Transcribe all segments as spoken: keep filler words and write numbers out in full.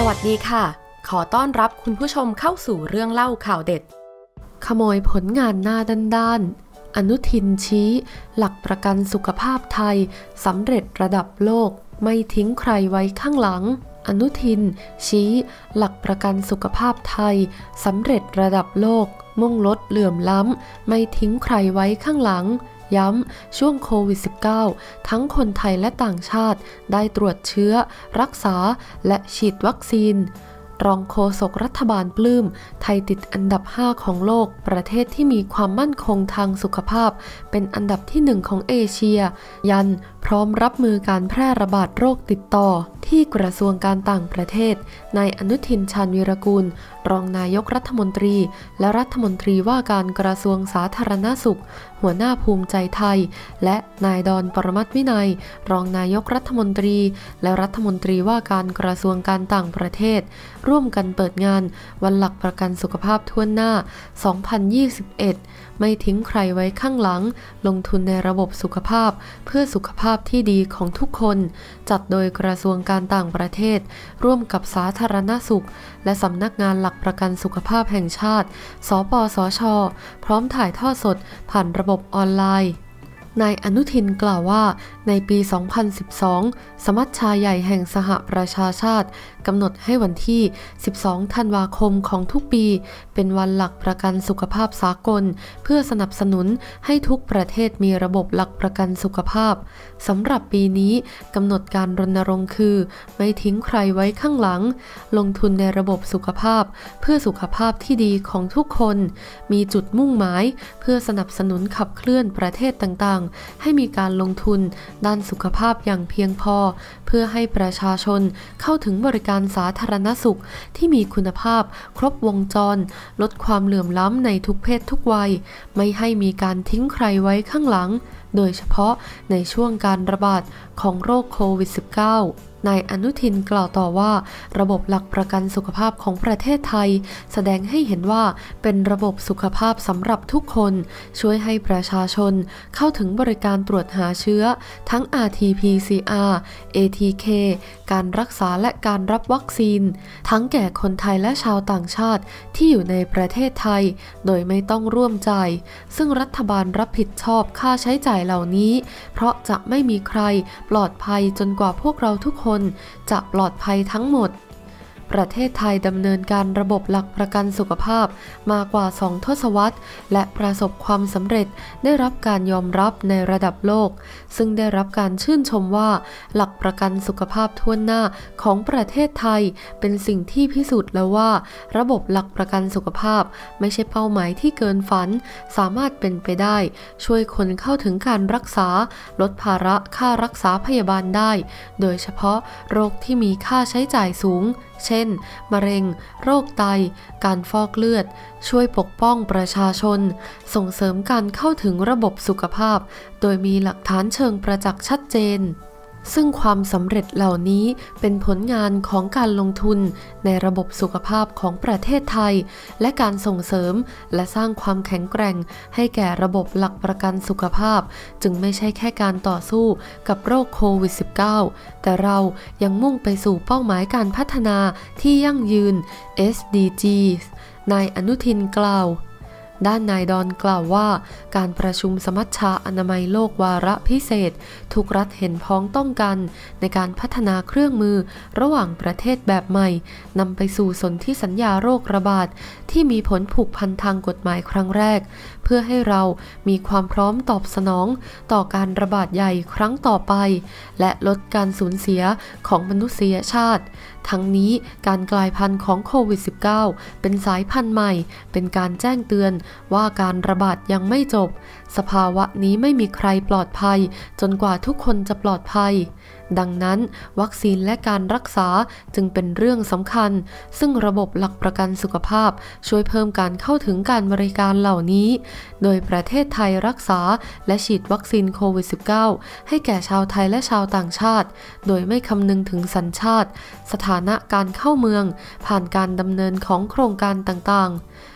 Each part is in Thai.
วัสดีค่ะขอต้อนรับคุณผู้ชมเข้าสู่เรื่องเล่าข่าวเด็ดขโมยผลงานหน้าด้านๆอนุทินชี้หลักประกันสุขภาพไทยสำเร็จระดับโลกไม่ทิ้งใครไว้ข้างหลังอนุทินชี้หลักประกันสุขภาพไทยสำเร็จระดับโลกมุ่งลดเหลื่อมล้ำไม่ทิ้งใครไว้ข้างหลังย้ำช่วงโควิด สิบเก้า ทั้งคนไทยและต่างชาติได้ตรวจเชื้อรักษาและฉีดวัคซีนรองโฆษกรัฐบาลปลื้มไทยติดอันดับห้าของโลกประเทศที่มีความมั่นคงทางสุขภาพเป็นอันดับที่หนึ่งของเอเชียยันพร้อมรับมือการแพร่ระบาดโรคติดต่อที่กระทรวงการต่างประเทศนายอนุทินชาญวีรกูลรองนายกรัฐมนตรีและรัฐมนตรีว่าการกระทรวงสาธารณสุขหัวหน้าภูมิใจไทยและนายดอนปรมัตถ์วินัยรองนายกรัฐมนตรีและรัฐมนตรีว่าการกระทรวงการต่างประเทศร่วมกันเปิดงานวันหลักประกันสุขภาพทั่วหน้า สองพันยี่สิบเอ็ด ไม่ทิ้งใครไว้ข้างหลังลงทุนในระบบสุขภาพเพื่อสุขภาพที่ดีของทุกคนจัดโดยกระทรวงการต่างประเทศร่วมกับสาธารณสุขและสำนักงานหลักประกันสุขภาพแห่งชาติสปสช.พร้อมถ่ายทอดสดผ่านระบบออนไลน์นายอนุทินกล่าวว่าในปี สองพันสิบสอง สมัชชาใหญ่แห่งสหประชาชาติกำหนดให้วันที่ สิบสอง ธันวาคมของทุกปีเป็นวันหลักประกันสุขภาพสากลเพื่อสนับสนุนให้ทุกประเทศมีระบบหลักประกันสุขภาพสำหรับปีนี้กำหนดการรณรงค์คือไม่ทิ้งใครไว้ข้างหลังลงทุนในระบบสุขภาพเพื่อสุขภาพที่ดีของทุกคนมีจุดมุ่งหมายเพื่อสนับสนุนขับเคลื่อนประเทศต่างๆให้มีการลงทุนด้านสุขภาพอย่างเพียงพอเพื่อให้ประชาชนเข้าถึงบริการสาธารณสุขที่มีคุณภาพครบวงจรลดความเหลื่อมล้ำในทุกเพศทุกวัยไม่ให้มีการทิ้งใครไว้ข้างหลังโดยเฉพาะในช่วงการระบาดของโรคโควิด สิบเก้า นายอนุทินกล่าวต่อว่าระบบหลักประกันสุขภาพของประเทศไทยแสดงให้เห็นว่าเป็นระบบสุขภาพสำหรับทุกคนช่วยให้ประชาชนเข้าถึงบริการตรวจหาเชื้อทั้ง อาร์ ที พี ซี อาร์ เอ ที เค การรักษาและการรับวัคซีนทั้งแก่คนไทยและชาวต่างชาติที่อยู่ในประเทศไทยโดยไม่ต้องร่วมจ่ายซึ่งรัฐบาลรับผิดชอบค่าใช้จ่ายเหล่านี้เพราะจะไม่มีใครปลอดภัยจนกว่าพวกเราทุกคนจะปลอดภัยทั้งหมดประเทศไทยดำเนินการระบบหลักประกันสุขภาพมากว่าสองทศวรรษและประสบความสำเร็จได้รับการยอมรับในระดับโลกซึ่งได้รับการชื่นชมว่าหลักประกันสุขภาพทั่วหน้าของประเทศไทยเป็นสิ่งที่พิสูจน์แล้วว่าระบบหลักประกันสุขภาพไม่ใช่เป้าหมายที่เกินฝันสามารถเป็นไปได้ช่วยคนเข้าถึงการรักษาลดภาระค่ารักษาพยาบาลได้โดยเฉพาะโรคที่มีค่าใช้จ่ายสูงเช่นมะเร็งโรคไตการฟอกเลือดช่วยปกป้องประชาชนส่งเสริมการเข้าถึงระบบสุขภาพโดยมีหลักฐานเชิงประจักษ์ชัดเจนซึ่งความสำเร็จเหล่านี้เป็นผลงานของการลงทุนในระบบสุขภาพของประเทศไทยและการส่งเสริมและสร้างความแข็งแกร่งให้แก่ระบบหลักประกันสุขภาพจึงไม่ใช่แค่การต่อสู้กับโรคโควิด สิบเก้า แต่เรายังมุ่งไปสู่เป้าหมายการพัฒนาที่ยั่งยืน เอส ดี จี นายอนุทินกล่าวด้านนายดอนกล่าวว่าการประชุมสมัชชาอนามัยโลกวาระพิเศษทุกรัฐเห็นพ้องต้องกันในการพัฒนาเครื่องมือระหว่างประเทศแบบใหม่นำไปสู่สนธิสัญญาโรคระบาดที่มีผลผูกพันทางกฎหมายครั้งแรกเพื่อให้เรามีความพร้อมตอบสนองต่อการระบาดใหญ่ครั้งต่อไปและลดการสูญเสียของมนุษยชาติทั้งนี้การกลายพันธุ์ของโควิด สิบเก้า เป็นสายพันธุ์ใหม่เป็นการแจ้งเตือนว่าการระบาดยังไม่จบสภาวะนี้ไม่มีใครปลอดภัยจนกว่าทุกคนจะปลอดภัยดังนั้นวัคซีนและการรักษาจึงเป็นเรื่องสำคัญซึ่งระบบหลักประกันสุขภาพช่วยเพิ่มการเข้าถึงการบริการเหล่านี้โดยประเทศไทยรักษาและฉีดวัคซีนโควิด สิบเก้า ให้แก่ชาวไทยและชาวต่างชาติโดยไม่คำนึงถึงสัญชาติสถานะการเข้าเมืองผ่านการดำเนินของโครงการต่างๆ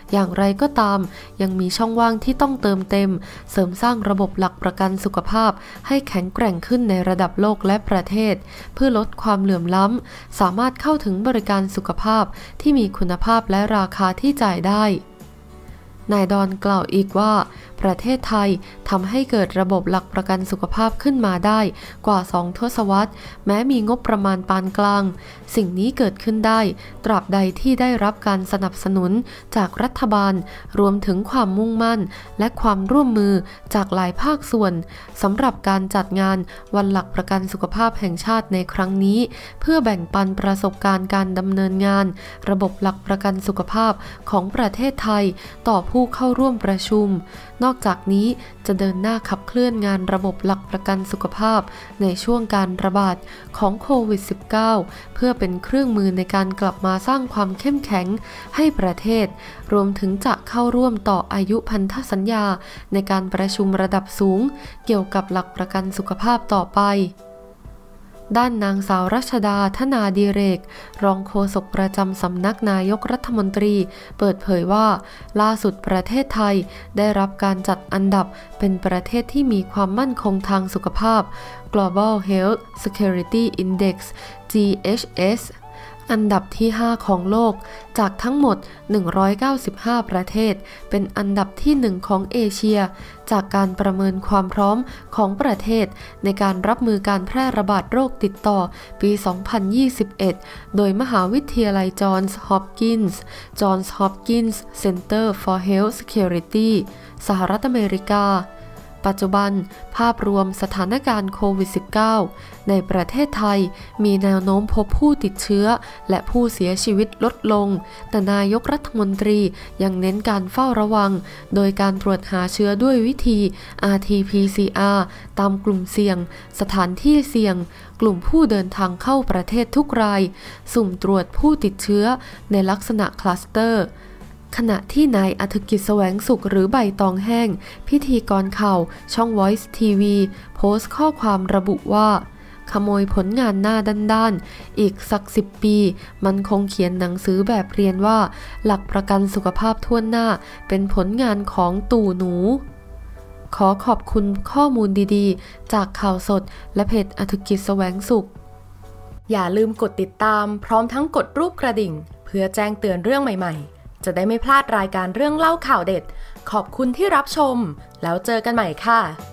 อย่างไรก็ตามยังมีช่องว่างที่ต้องเติมเต็มเสริมสร้างระบบหลักประกันสุขภาพให้แข็งแกร่งขึ้นในระดับโลกและประเทศเพื่อลดความเหลื่อมล้ำสามารถเข้าถึงบริการสุขภาพที่มีคุณภาพและราคาที่จ่ายได้นายดอนกล่าวอีกว่าประเทศไทยทำให้เกิดระบบหลักประกันสุขภาพขึ้นมาได้กว่าสองทศวรรษแม้มีงบประมาณปานกลางสิ่งนี้เกิดขึ้นได้ตราบใดที่ได้รับการสนับสนุนจากรัฐบาลรวมถึงความมุ่งมั่นและความร่วมมือจากหลายภาคส่วนสำหรับการจัดงานวันหลักประกันสุขภาพแห่งชาติในครั้งนี้เพื่อแบ่งปันประสบการณ์การดำเนินงานระบบหลักประกันสุขภาพของประเทศไทยต่อผู้เข้าร่วมประชุมนอกจากนี้จะเดินหน้าขับเคลื่อนงานระบบหลักประกันสุขภาพในช่วงการระบาดของโควิด สิบเก้า เพื่อเป็นเครื่องมือในการกลับมาสร้างความเข้มแข็งให้ประเทศรวมถึงจะเข้าร่วมต่ออายุพันธสัญญาในการประชุมระดับสูงเกี่ยวกับหลักประกันสุขภาพต่อไปด้านนางสาวรัชดาธนาดิเรกรองโฆษกประจำสำนักนายกรัฐมนตรีเปิดเผยว่าล่าสุดประเทศไทยได้รับการจัดอันดับเป็นประเทศที่มีความมั่นคงทางสุขภาพ Global Health Security Index จี เอช เอสอันดับที่ห้าของโลกจากทั้งหมดหนึ่งร้อยเก้าสิบห้าประเทศเป็นอันดับที่หนึ่งของเอเชียจากการประเมินความพร้อมของประเทศในการรับมือการแพร่ระบาดโรคติดต่อปี สองพันยี่สิบเอ็ด โดยมหาวิทยาลัยจอห์นส์ฮอปกินส์ จอห์นส์ ฮอปกินส์ Center for Health Security สหรัฐอเมริกาปัจจุบันภาพรวมสถานการณ์โควิด สิบเก้า ในประเทศไทยมีแนวโน้มพบผู้ติดเชื้อและผู้เสียชีวิตลดลงแต่นายกรัฐมนตรียังเน้นการเฝ้าระวังโดยการตรวจหาเชื้อด้วยวิธี อาร์ ที พี ซี อาร์ ตามกลุ่มเสี่ยงสถานที่เสี่ยงกลุ่มผู้เดินทางเข้าประเทศทุกรายสุ่มตรวจผู้ติดเชื้อในลักษณะคลัสเตอร์ขณะที่นายอธิกิจแสวงสุขหรือใบตองแห้งพิธีกรข่าวช่อง Voice ที วี โพสต์ข้อความระบุว่าขโมยผลงานหน้าด้านๆอีกสักสิบปีมันคงเขียนหนังสือแบบเรียนว่าหลักประกันสุขภาพทั่วหน้าเป็นผลงานของตู่หนูขอขอบคุณข้อมูลดีๆจากข่าวสดและเพจอธิกิจแสวงสุขอย่าลืมกดติดตามพร้อมทั้งกดรูปกระดิ่งเพื่อแจ้งเตือนเรื่องใหม่ๆจะได้ไม่พลาดรายการเรื่องเล่าข่าวเด็ดขอบคุณที่รับชมแล้วเจอกันใหม่ค่ะ